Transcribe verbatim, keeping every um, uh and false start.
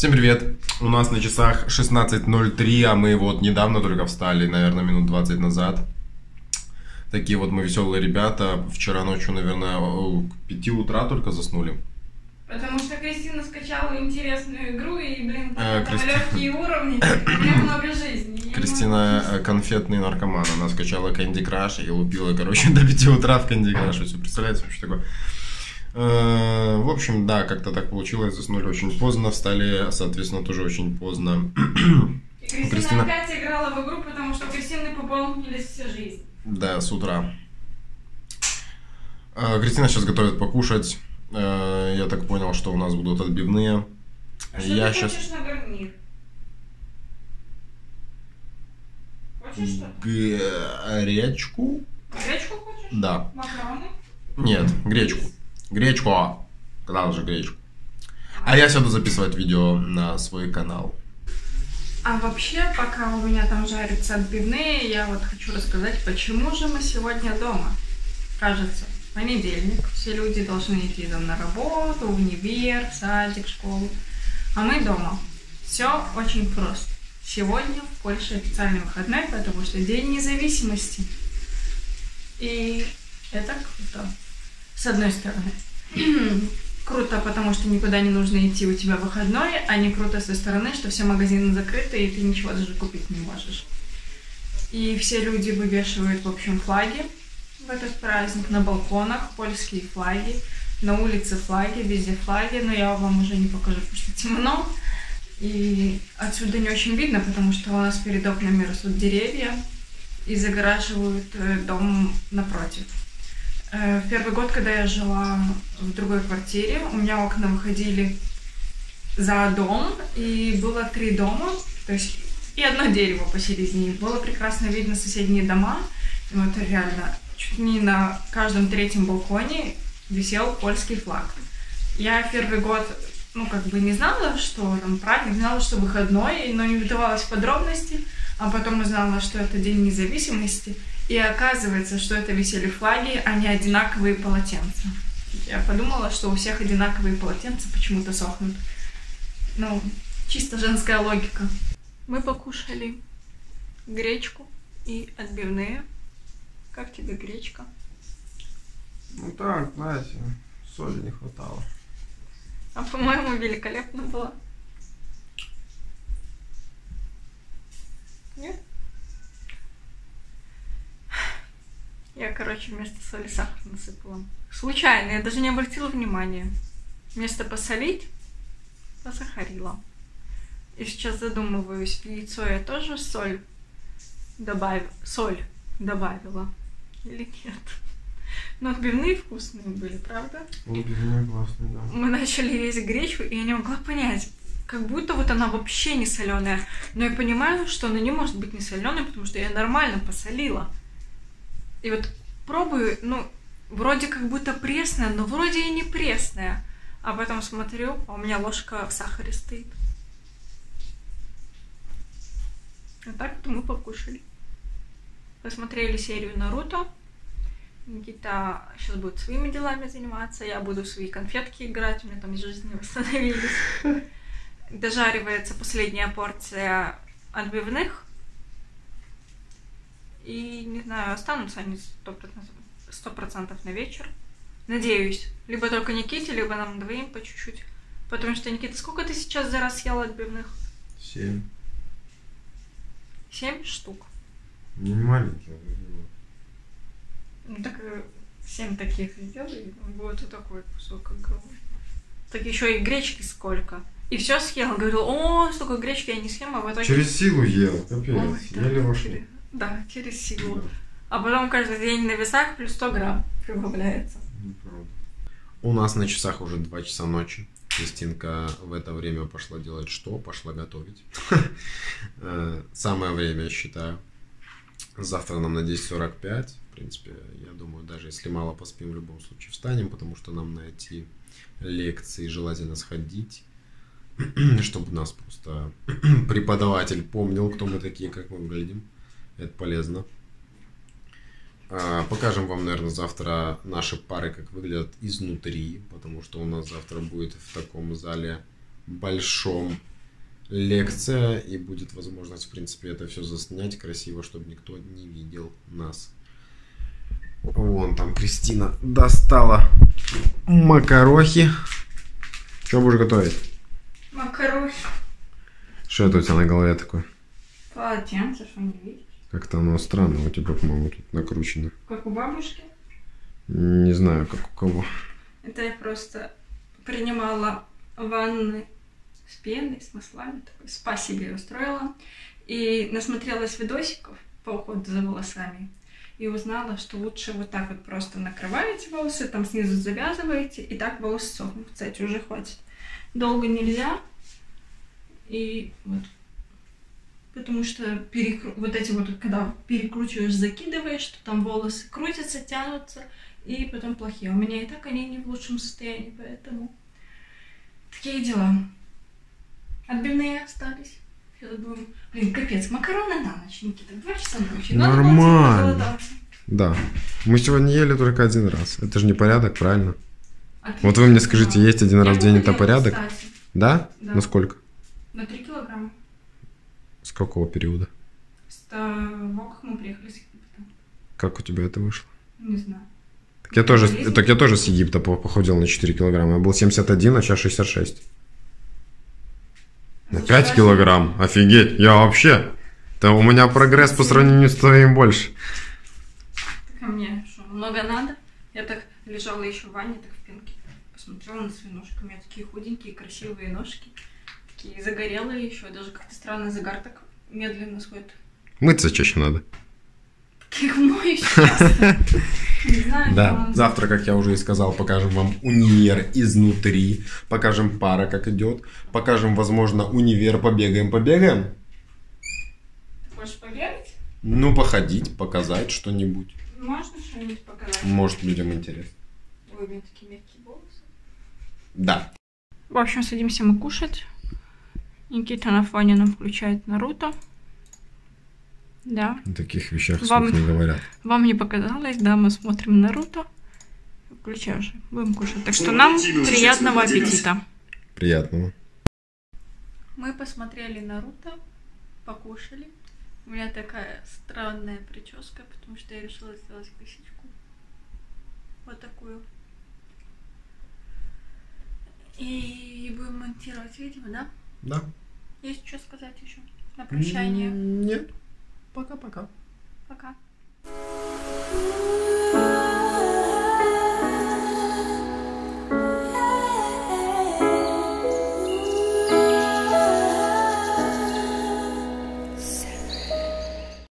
Всем привет! У нас на часах шестнадцать ноль три, а мы вот недавно только встали, наверное, минут двадцать назад. Такие вот мы веселые ребята. Вчера ночью, наверное, к пяти утра только заснули. Потому что Кристина скачала интересную игру и, блин, А, там Кристи... легкие уровни, у меня много жизни. Кристина конфетный наркоман. Она скачала Candy Crush и лупила, короче, до пяти утра в Candy Crush. Все, представляете, вообще такое? В общем, да, как-то так получилось. Заснули очень поздно, встали, соответственно, тоже очень поздно. И Кристина, Кристина опять играла в игру, потому что у Кристины пополнились все жизни. Да, с утра. Кристина сейчас готовит покушать. Я так понял, что у нас будут отбивные. А что я ты сейчас... хочешь на гарнир? Хочешь что-то? Гречку? Гречку хочешь? Да. Макароны? Нет, гречку. Гречку. Когда уже гречку. А я сяду записывать видео на свой канал. А вообще, пока у меня там жарятся отбивные, я вот хочу рассказать, почему же мы сегодня дома. Кажется, понедельник, все люди должны идти там на работу, в универ, садик, школу. А мы дома. Все очень просто. Сегодня в Польше официальный выходной, потому что День независимости. И это круто. С одной стороны. Круто, потому что никуда не нужно идти, у тебя выходной, а не круто со стороны, что все магазины закрыты, и ты ничего даже купить не можешь. И все люди вывешивают, в общем, флаги в этот праздник на балконах, польские флаги, на улице флаги, везде флаги, но я вам уже не покажу, потому что темно. И отсюда не очень видно, потому что у нас перед окнами растут деревья и загораживают дом напротив. В первый год, когда я жила в другой квартире, у меня окна выходили за дом, и было три дома, то есть и одно дерево посередине. Было прекрасно видно соседние дома, и вот реально чуть не на каждом третьем балконе висел польский флаг. Я первый год, ну, как бы не знала, что там праздник, знала, что выходной, но не вдавалась в подробности, а потом узнала, что это День независимости. И оказывается, что это висели флаги, а не одинаковые полотенца. Я подумала, что у всех одинаковые полотенца почему-то сохнут. Ну, чисто женская логика. Мы покушали гречку и отбивные. Как тебе гречка? Ну так, знаете, соли не хватало. А по-моему, великолепно было. Нет? Я, короче, вместо соли сахар насыпала. Случайно, я даже не обратила внимания. Вместо посолить, посахарила. И сейчас задумываюсь, в яйцо я тоже соль добавила, соль добавила или нет. Но отбивные вкусные были, правда? Отбивные классные, да. Мы начали есть гречку, и я не могла понять, как будто вот она вообще не соленая. Но я понимаю, что она не может быть не соленой, потому что я нормально посолила. И вот пробую, ну, вроде как будто пресная, но вроде и не пресная. А потом смотрю, а у меня ложка в сахаре стоит. А так-то мы покушали. Посмотрели серию Наруто. Никита сейчас будет своими делами заниматься, я буду в свои конфетки играть, у меня там жизни восстановились. Дожаривается последняя порция отбивных. И, не знаю, останутся они сто процентов на вечер. Надеюсь. Либо только Никите, либо нам двоим по чуть-чуть. Потому что, Никита, сколько ты сейчас за раз съел отбивных? Семь. Семь штук. Не маленькие. Ну так семь таких сделай, будет вот такой кусок огромный. Так еще и гречки сколько. И все съел. Говорил, о, столько гречки я не съем, а в итоге... Через силу ел, капец. Ой, да, еле вошел. через... Да, через силу. Да. А потом каждый день на весах плюс сто грамм прибавляется. У нас на часах уже два часа ночи. Кристинка в это время пошла делать что? Пошла готовить. Самое время, я считаю. Завтра нам на десять сорок пять. В принципе, я думаю, даже если мало поспим, в любом случае встанем, потому что нам на эти лекции желательно сходить, чтобы нас просто преподаватель помнил, кто мы такие, как мы выглядим. Это полезно. Покажем вам, наверное, завтра наши пары, как выглядят изнутри, потому что у нас завтра будет в таком зале большом лекция, и будет возможность, в принципе, это все заснять красиво, чтобы никто не видел нас. Вон там Кристина достала макарохи. Что будешь готовить? Макарохи. Что это у тебя на голове такое? Полотенце, что не видишь? Как-то оно странно, у тебя, по-моему, тут накручено. Как у бабушки. Не знаю, как у кого. Это я просто принимала ванны с пеной, с маслами, такой спа себе устроила. И насмотрелась видосиков по уходу за волосами. И узнала, что лучше вот так вот просто накрываете волосы, там снизу завязываете, и так волосы сохнут. Кстати, уже хватит. Долго нельзя. И вот. Потому что перекру... вот эти вот, когда перекручиваешь, закидываешь, то там волосы крутятся, тянутся, и потом плохие. У меня и так они не в лучшем состоянии, поэтому такие дела. Отбивные остались. Сейчас будем... Блин, капец, макароны на ночь, Никита, два часа ночи. Нормально. Да. Мы сегодня ели только один раз. Это же не порядок, правильно? Отлично. Вот вы мне скажите, есть один раз в день это порядок? Кстати. Да? Да. На сколько? На три килограмма. С какого периода? С того, как мы приехали с Египта. Как у тебя это вышло? Не знаю. Так я тоже, так я тоже с Египта похудел на четыре килограмма. Я был семьдесят один, а сейчас шестьдесят шесть. На пять килограмм? Офигеть! Я вообще... Да у меня прогресс по сравнению с твоим больше. Так а мне что, много надо? Я так лежала еще в ванне, так в пенке. Посмотрела на свои ножки. У меня такие худенькие, красивые ножки. Такие загорелые еще. Даже как-то странно загар так медленно сходит. Мыться чаще надо. Так их мою сейчас. Не знаю. Да, завтра, как я уже и сказал, покажем вам универ изнутри. Покажем пара, как идет. Покажем, возможно, универ. Побегаем, побегаем. Ты хочешь побегать? Ну, походить, показать что-нибудь. Можно что-нибудь показать? Может, людям интересно. Ой, у меня такие мягкие волосы. Да. В общем, садимся мы кушать. Никита на фоне нам включает Наруто. Да. О таких вещах Вам... вслух не говорят. Вам не показалось, да, мы смотрим Наруто. Включай уже, будем кушать. Так что нам приятного аппетита. Приятного. Мы посмотрели Наруто, покушали. У меня такая странная прическа, потому что я решила сделать косичку. Вот такую. И будем монтировать видео, да? Да. Есть что сказать еще на прощание? Нет. Пока-пока. Пока.